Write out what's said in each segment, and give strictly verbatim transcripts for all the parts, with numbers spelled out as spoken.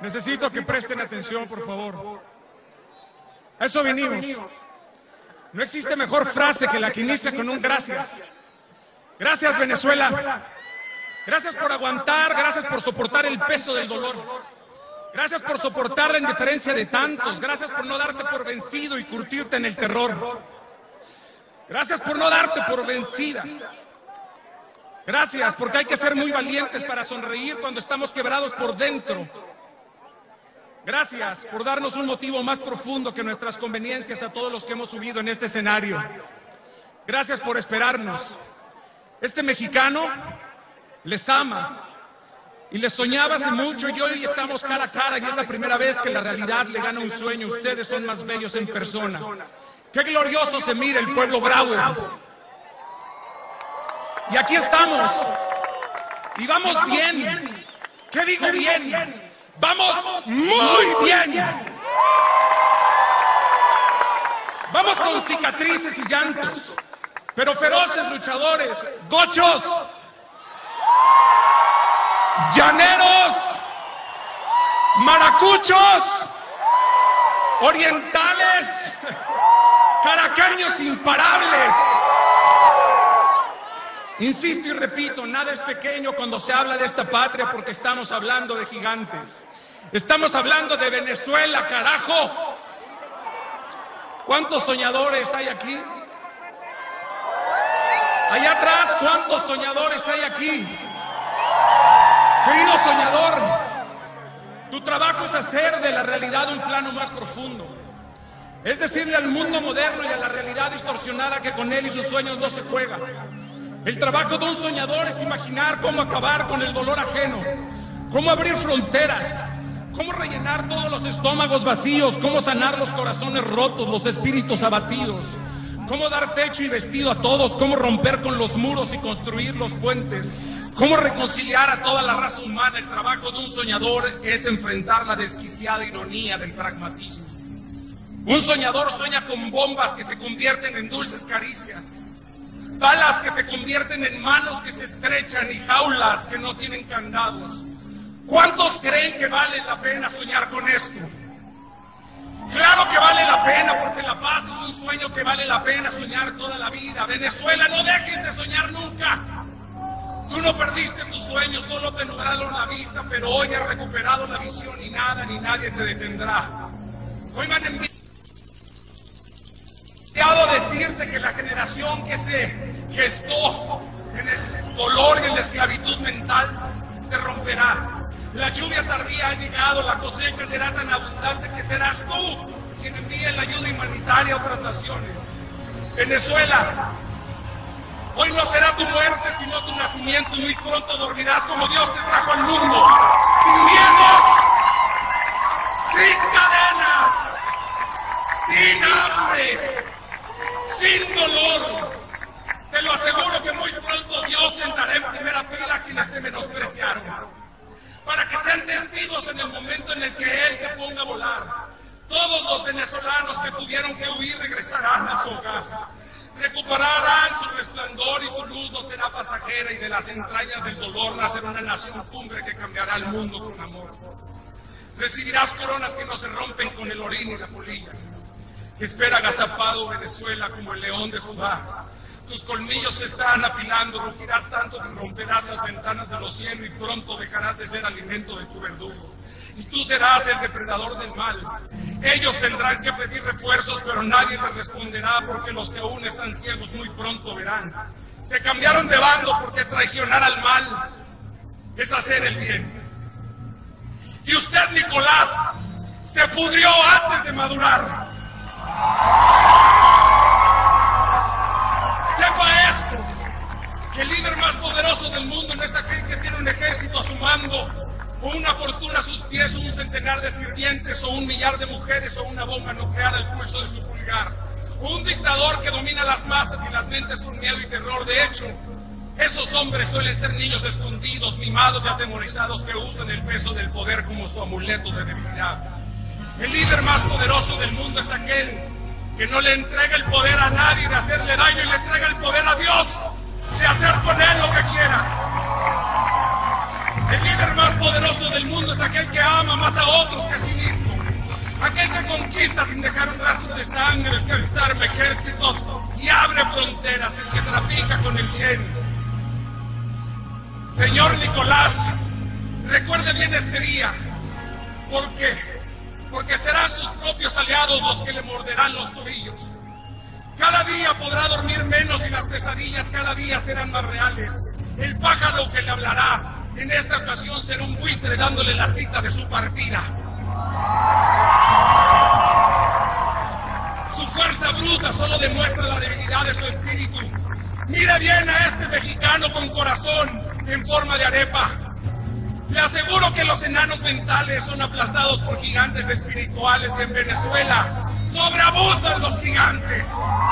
Necesito que presten atención, por favor. A eso venimos. No existe mejor frase que la que inicia con un gracias. Gracias, Venezuela. Gracias por aguantar, gracias por soportar el peso del dolor. Gracias por soportar la indiferencia de tantos. Gracias por no darte por vencido y curtirte en el terror. Gracias por no darte por vencida. Gracias porque hay que ser muy valientes para sonreír cuando estamos quebrados por dentro. Gracias por darnos un motivo más profundo que nuestras conveniencias a todos los que hemos subido en este escenario. Gracias por esperarnos. Este mexicano les ama y les soñaba hace mucho y hoy estamos cara a cara y es la primera vez que la realidad le gana un sueño. Ustedes son más bellos en persona. ¡Qué glorioso se mira el pueblo bravo! Y aquí estamos. Y vamos bien. ¿Qué digo bien? ¡Vamos muy bien! Vamos con cicatrices y llantos, pero feroces luchadores, gochos, llaneros, maracuchos, orientales, caracaños imparables. Insisto y repito, nada es pequeño cuando se habla de esta patria porque estamos hablando de gigantes. Estamos hablando de Venezuela, carajo. ¿Cuántos soñadores hay aquí? Allá atrás, ¿cuántos soñadores hay aquí? Querido soñador, tu trabajo es hacer de la realidad un plano más profundo. Es decirle al mundo moderno y a la realidad distorsionada que con él y sus sueños no se juega. El trabajo de un soñador es imaginar cómo acabar con el dolor ajeno, cómo abrir fronteras, cómo rellenar todos los estómagos vacíos, cómo sanar los corazones rotos, los espíritus abatidos, cómo dar techo y vestido a todos, cómo romper con los muros y construir los puentes, cómo reconciliar a toda la raza humana. El trabajo de un soñador es enfrentar la desquiciada ironía del pragmatismo. Un soñador sueña con bombas que se convierten en dulces caricias, balas que se convierten en manos que se estrechan y jaulas que no tienen candados. ¿Cuántos creen que vale la pena soñar con esto? Claro que vale la pena, porque la paz es un sueño que vale la pena soñar toda la vida. Venezuela, no dejes de soñar nunca. Tú no perdiste tus sueños, solo te nublaron la vista, pero hoy has recuperado la visión y nada ni nadie te detendrá. Hoy me han enviado decirte que la generación que se gestó en el dolor y en la esclavitud mental se romperá. La lluvia tardía ha llegado, la cosecha será tan abundante que serás tú quien envíe la ayuda humanitaria a otras naciones. Venezuela, hoy no será tu muerte sino tu nacimiento, y muy pronto dormirás como Dios te trajo al mundo, sin miedos, sin cadenas, sin hambre, sin dolor. Te lo aseguro que muy pronto Dios sentará en primera fila a quienes te menospreciaron, para que sean testigos en el momento en el que Él te ponga a volar. Todos los venezolanos que tuvieron que huir regresarán a su hogar, recuperarán su resplandor y tu luz no será pasajera, y de las entrañas del dolor nacerá una nación cumbre que cambiará el mundo con amor. Recibirás coronas que no se rompen con el orín y la polilla. Espera agazapado Venezuela como el león de Judá. Tus colmillos se están afilando, rugirás tanto que romperás las ventanas de los cielos y pronto dejarás de ser alimento de tu verdugo. Y tú serás el depredador del mal. Ellos tendrán que pedir refuerzos, pero nadie les responderá, porque los que aún están ciegos muy pronto verán. Se cambiaron de bando porque traicionar al mal es hacer el bien. Y usted, Nicolás, se pudrió antes de madurar. Sepa esto, que el líder más poderoso del mundo no es aquel que tiene un ejército a su mando, o una fortuna a sus pies, o un centenar de sirvientes, o un millar de mujeres, o una bomba nuclear al pulso de su pulgar, o un dictador que domina las masas y las mentes con miedo y terror. De hecho, esos hombres suelen ser niños escondidos, mimados y atemorizados, que usan el peso del poder como su amuleto de debilidad. El líder más poderoso del mundo es aquel que no le entrega el poder a nadie de hacerle daño, y le entrega el poder a Dios de hacer con él lo que quiera. El líder más poderoso del mundo es aquel que ama más a otros que a sí mismo. Aquel que conquista sin dejar un rastro de sangre, el que desarma ejércitos y abre fronteras, el que trafica con el bien. Señor Nicolás, recuerde bien este día, porque, porque serán sus propios aliados los que le morderán los tobillos. Cada día podrá dormir menos y las pesadillas cada día serán más reales. El pájaro que le hablará en esta ocasión será un buitre dándole la cita de su partida. Su fuerza bruta solo demuestra la debilidad de su espíritu. Mira bien a este mexicano con corazón en forma de arepa. Le aseguro que los enanos mentales son aplastados por gigantes espirituales y en Venezuela sobreabundan los gigantes.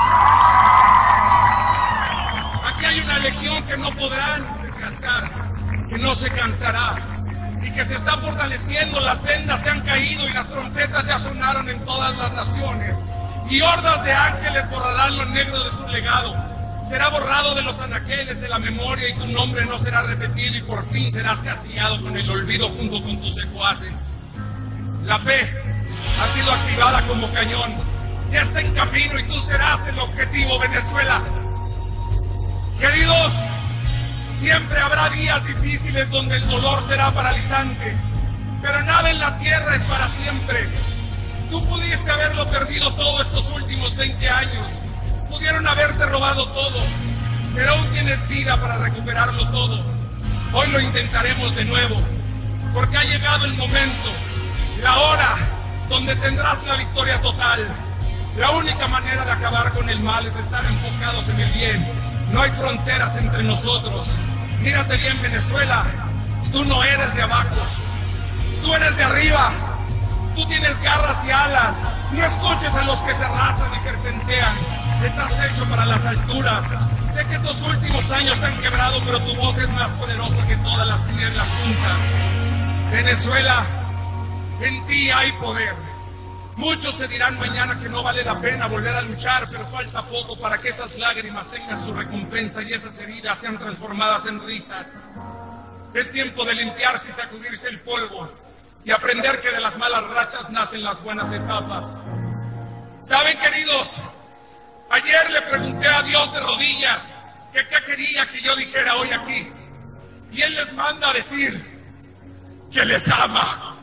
Aquí hay una legión que no podrán desgastar, que no se cansará y que se está fortaleciendo. Las vendas se han caído y las trompetas ya sonaron en todas las naciones. Y hordas de ángeles borrarán lo negro de su legado. Será borrado de los anaqueles de la memoria y tu nombre no será repetido y por fin serás castigado con el olvido junto con tus secuaces. La fe ha sido activada como cañón. Ya está en camino y tú serás el objetivo, Venezuela. Queridos, siempre habrá días difíciles donde el dolor será paralizante, pero nada en la tierra es para siempre. Tú pudiste haberlo perdido todo estos últimos veinte años. Pudieron haberte robado todo, pero aún tienes vida para recuperarlo todo. Hoy lo intentaremos de nuevo, porque ha llegado el momento, la hora donde tendrás la victoria total. La única manera de acabar con el mal es estar enfocados en el bien. No hay fronteras entre nosotros. Mírate bien, Venezuela, tú no eres de abajo, tú eres de arriba. Tú tienes garras y alas. No escuches a los que se arrastran y serpentean. Estás hecho para las alturas. Sé que estos últimos años te han quebrado, pero tu voz es más poderosa que todas las tinieblas juntas. Venezuela, en ti hay poder. Muchos te dirán mañana que no vale la pena volver a luchar, pero falta poco para que esas lágrimas tengan su recompensa y esas heridas sean transformadas en risas. Es tiempo de limpiarse y sacudirse el polvo y aprender que de las malas rachas nacen las buenas etapas. ¿Saben, queridos? Ayer le pregunté a Dios de rodillas que qué quería que yo dijera hoy aquí. Y Él les manda a decir que les ama.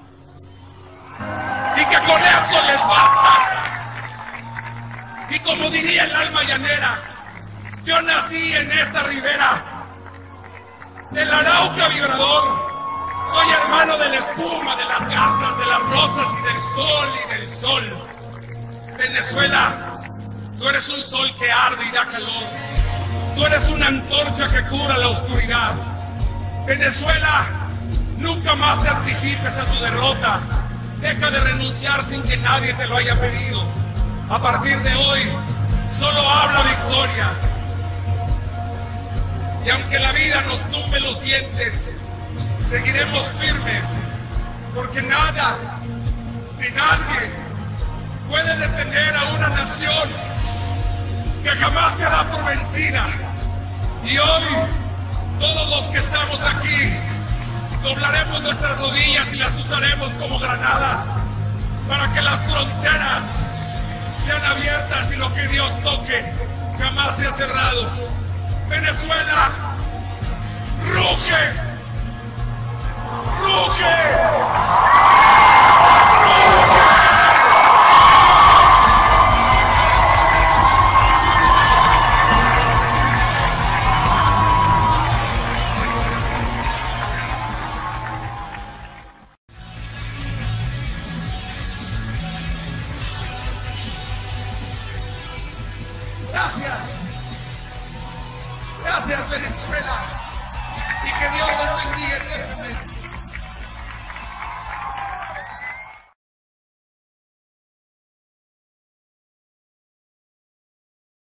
Y que con eso les basta. Y como diría el alma llanera, yo nací en esta ribera del Arauca vibrador. Soy hermano de la espuma, de las garzas, de las rosas y del sol y del sol. Venezuela, tú eres un sol que arde y da calor. Tú eres una antorcha que cura la oscuridad. Venezuela, nunca más te anticipes a tu derrota. Deja de renunciar sin que nadie te lo haya pedido. A partir de hoy, solo habla victorias. Y aunque la vida nos tumbe los dientes, seguiremos firmes, porque nada ni nadie puede detener a una nación que jamás se da por vencida. Y hoy, todos los que estamos aquí, doblaremos nuestras rodillas y las usaremos como granadas para que las fronteras sean abiertas y lo que Dios toque jamás sea cerrado. Venezuela, ruge. ¡Ruge! ¡Ruge! Gracias. Gracias, Venezuela.